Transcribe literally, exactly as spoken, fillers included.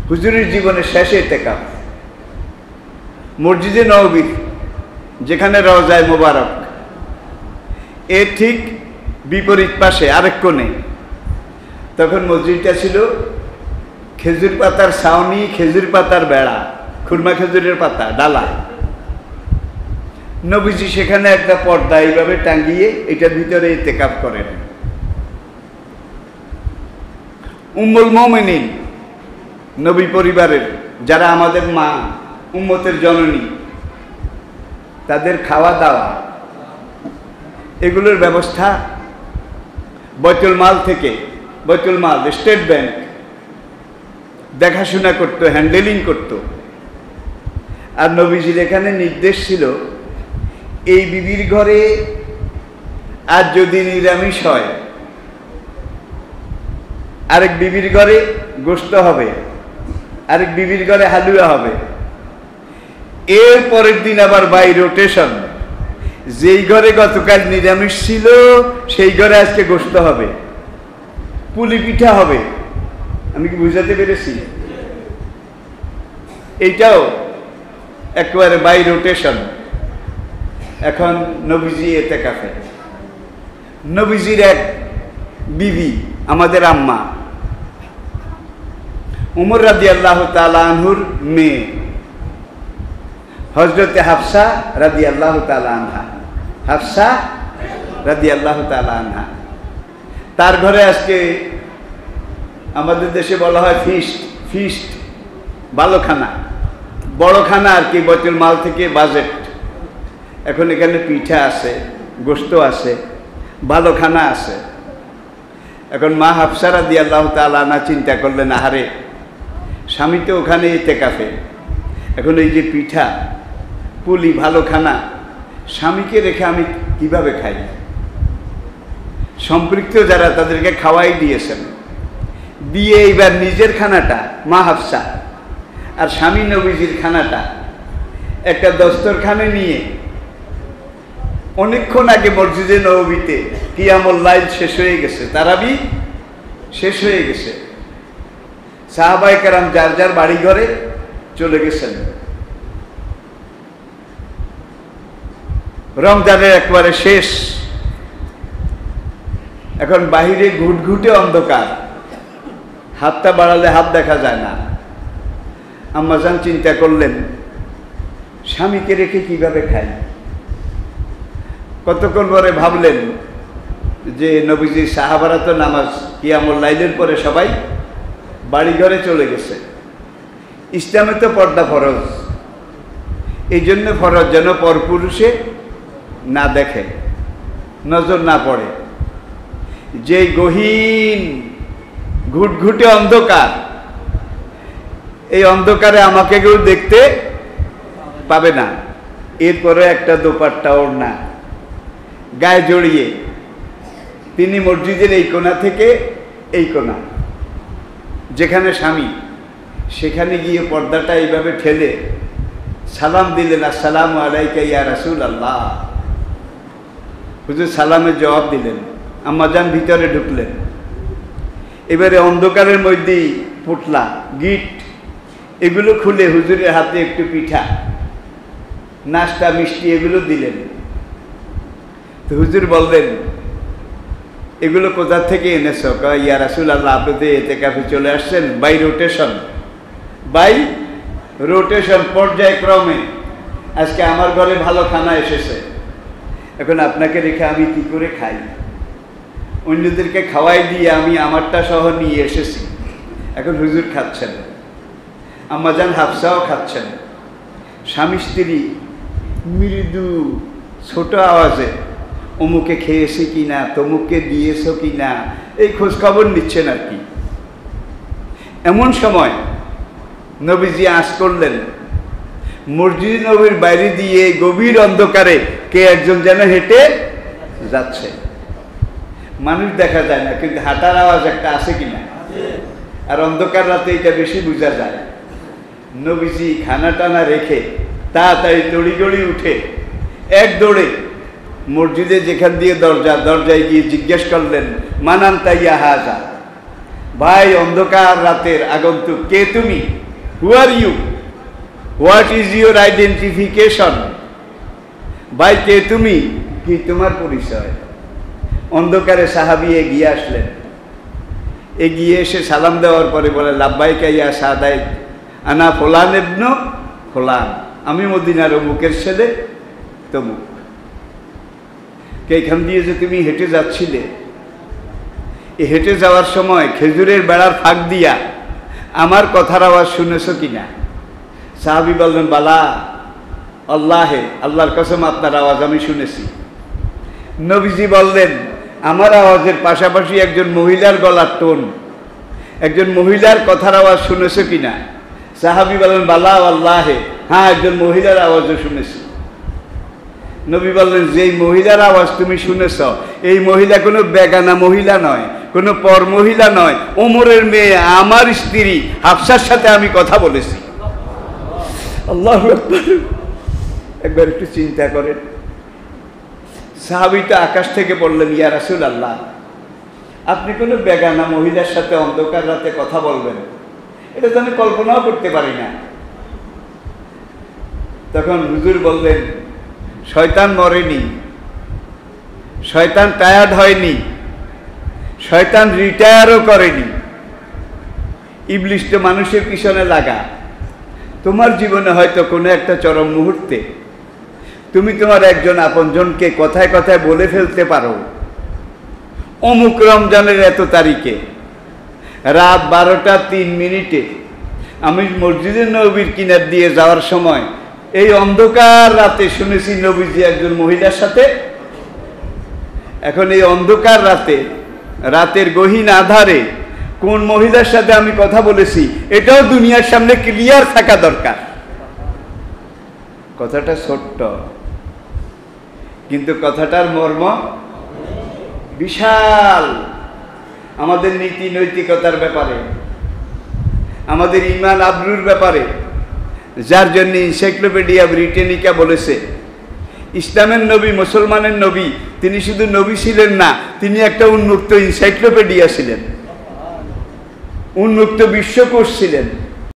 হুজুরের জীবনের শেষে ইতিকাফ মসজিদে নববীর যেখানে রওজায়ে মোবারক এর ঠিক বিপরীত পাশে আরেক কোণে। তখন মসজিদটা ছিল খেজুর পাতার ছাউনি, খেজুর পাতার বেড়া, খুরমা খেজুরের পাতা ডালা। নবীজি সেখানে একটা পর্দা এইভাবে টাঙ্গিয়ে এটার ভিতরে ইতিকাফ করেন। উম্মুল মুমিনিন নবী পরিবারের যারা আমাদের মা, উম্মতের জননী, তাদের খাওয়া দাওয়া এগুলোর ব্যবস্থা বাইতুল মাল থেকে, বাইতুল মাল স্টেট ব্যাংক দেখাশোনা করত, হ্যান্ডেলিং করত। আর নবীজির এখানে নির্দেশ ছিল এই বিবির ঘরে আজ যদি নিরামিষ হয় আরেক বিবির ঘরে গোশত হবে, আরেক বিবির ঘরে হালুয়া হবে। এর পরের দিন আবার বাই রোটেশন, যেই ঘরে গতকাল নিরামিষ ছিল সেই ঘরে আজকে গোশত হবে, পুলি পিঠা হবে। আমি কি বুঝাতে পেরেছি? এইটাও একেবারে বাই রোটেশন। এখন নবীজি ইতিকাফে, নবীজির এক বিবি আমাদের আম্মা উমর রাদিয়াল্লাহু তাআলা আনহুর মেয়ে হযরতে হাফসা রাদিয়াল্লাহু তাআলা আনহা, হাফসা রাদিয়াল্লাহু তাআলা আনহা, তার ঘরে আজকে আমাদের দেশে বলা হয় ফিস্ট, ফিস্ট ভালো খানা, বড় খানা আর কি, বাইতুল মাল থেকে বাজেট। এখন এখানে পিঠা আছে, গোশত আছে, ভালো খানা আছে। এখন মা হাফসা রাদিয়াল্লাহু তাআলা আনহা চিন্তা করলেন, আহারে স্বামী তো ওখানে ইতিকাফে, এখন এই যে পিঠা পুলি ভালো খানা স্বামীকে রেখে আমি কিভাবে খাই? সম্পৃক্ত যারা তাদেরকে খাওয়াই দিয়েছেন, দিয়ে এইবার নিজের খানাটা মা হাফসা আর স্বামী নবীজির খানাটা একটা দস্তরখানে নিয়ে অনেকক্ষণ আগে মসজিদে নববীতে কিয়ামুল লাইল শেষ হয়ে গেছে, তারাবি শেষ হয়ে গেছে, সাহাবায়ে কেরাম যার যার বাড়ি ঘরে চলে গেছেন। রমজানের একবারে শেষ, এখন বাহিরে ঘুটঘুটে অন্ধকার, হাতটা বাড়ালে হাত দেখা যায় না। আম্মাজান চিন্তা করলেন স্বামীকে রেখে কিভাবে খাই। কতক্ষণ পরে ভাবলেন যে নবীজি সাহাবারা তো নামাজ কিয়ামুল লাইলের পরে সবাই বাড়ি ঘরে চলে গেছে, ইসলামে তো পর্দা ফরজ, এই জন্য ফরজ যেন পরপুরুষে না দেখে, নজর না পড়ে। যে গহীন ঘুটঘুটে অন্ধকার, এই অন্ধকারে আমাকে কেউ দেখতে পাবে না। এরপরে একটা দোপাট্টা ওড়না গায়ে জড়িয়ে তিনি মসজিদের এই কোণা থেকে এই কোণা যেখানে স্বামী, সেখানে গিয়ে পর্দাটা এইভাবে ঠেলে সালাম দিলেন, আসসালামু আলাইকা ইয়া রাসূলুল্লাহ। হুজুর সালামের জবাব দিলেন, আম্মাজান ভিতরে ঢুকলেন। এবারে অন্ধকারের মধ্যেই পুটলা গিট এগুলো খুলে হুজুরের হাতে একটু পিঠা, নাস্তা, মিষ্টি এগুলো দিলেন। তো হুজুর বললেন, এগুলো কোথা থেকে এনেছো? ইয়া রাসূলুল্লাহ, আপনি তো ইতিকাফে চলে আসছেন, বাই রোটেশন, বাই রোটেশন পর্যায়ক্রমে আজকে আমার ঘরে ভালো খানা এসেছে, এখন আপনাকে রেখে আমি কি করে খাই? অন্যদেরকে খাওয়াই দিয়ে আমি আমারটা সহ নিয়ে এসেছি, এখন হুজুর খাচ্ছেন, আম্মাজান হাফসাও খাচ্ছেন। স্বামী স্ত্রী মৃদু ছোট আওয়াজে অমুকে খেয়েছে কিনা, তমুককে দিয়েছ কিনা, এই খোঁজ খবর নিচ্ছেন আর কি। এমন সময় নবীজি আঁচ করলেন, মসজিদ নবীর বাইরে দিয়ে গভীর অন্ধকারে কে একজন যেন হেঁটে যাচ্ছে। মানুষ দেখা যায় না, কিন্তু হাঁটার আওয়াজ একটা আছে কিনা, আর অন্ধকার রাতে এটা বেশি বোঝা যায়। নবীজি খানা টানা রেখে তাড়াতাড়ি তড়িগড়ি উঠে এক দৌড়ে মসজিদে যেখান দিয়ে দরজা, দরজায় গিয়ে জিজ্ঞেস করলেন, মানান তাইয়া হাজা, ভাই অন্ধকার রাতের আগন্তুক, কে তুমি? Who are you? What is your identification? ভাই কে তুমি? কি তোমার পরিচয়? অন্ধকারে সাহাবী এগিয়ে আসলেন। এগিয়ে এসে সালাম দেওয়ার পরে বলে, লাব্বাইকা ইয়া সাদাই, আনা ফোলান ইবনু ফোলান, আমি মদিনার অমুকের ছেলে তমুক। এইখান দিয়ে যে তুমি হেঁটে যাচ্ছিলে, এই হেঁটে যাওয়ার সময় খেজুরের বেড়ার ফাঁক দিয়া আমার কথার আওয়াজ শুনেছ কিনা? সাহাবী বললেন, বালা আল্লাহে, আল্লাহর কসম আপনার আওয়াজ আমি শুনেছি। নবীজি বললেন, আমার আওয়াজের পাশাপাশি একজন মহিলার গলার টোন, একজন মহিলার কথার আওয়াজ শুনেছ কিনা? সাহাবী বললেন, বালা আল্লাহে, হ্যাঁ একজন মহিলার আওয়াজও শুনেছি। নবী বললেন, যেই মহিলার আওয়াজ তুমি শুনেছ, এই মহিলা কোনো বেগানা মহিলা নয়, কোনো পর মহিলা নয়, ওমরের মেয়ে, আমার স্ত্রী হাফসার সাথে আমি কথা বলেছি। আল্লাহু আকবার। একবার একটু চিন্তা করেন, সাহাবীটা আকাশ থেকে বললেন, ইয়া রাসূলুল্লাহ, আপনি কোনো বেগানা মহিলার সাথে অন্ধকার রাতে কথা বলবেন, এটা তো আমি কল্পনাও করতে পারি না। তখন হুজুর বললেন, শয়তান মরেনি, শয়তান টায়ার্ড হয়নি, শয়তান রিটায়ারও করেনি। ইবলিস তো মানুষের পিছনে লাগা। তোমার জীবনে হয়তো কোনো একটা চরম মুহূর্তে তুমি তোমার একজন আপনজনকে কথায় কথায় বলে ফেলতে পারো, অমুক রমজানের এত তারিখে রাত বারোটা তিন মিনিটে আমি মসজিদের নববীর কিনার দিয়ে যাওয়ার সময় এই অন্ধকার রাতে শুনেছি নবীজি একজন মহিলার সাথে। এখন এই অন্ধকার রাতে, রাতের গহীন আধারে কোন মহিলার সাথে আমি কথা বলেছি, এটাও দুনিয়ার সামনে ক্লিয়ার থাকা দরকার। কথাটা ছোট্ট, কিন্তু কথাটার মর্ম বিশাল। আমাদের নীতি নৈতিকতার ব্যাপারে, আমাদের ঈমান আবরুর ব্যাপারে, যার জন্য এনসাইক্লোপিডিয়া ব্রিটানিকা বলেছে ইসলামের নবী, মুসলমানের নবী, তিনি শুধু নবী ছিলেন না, তিনি একটা উন্মুক্ত এনসাইক্লোপিডিয়া ছিলেন, উন্মুক্ত বিশ্বকোষ ছিলেন।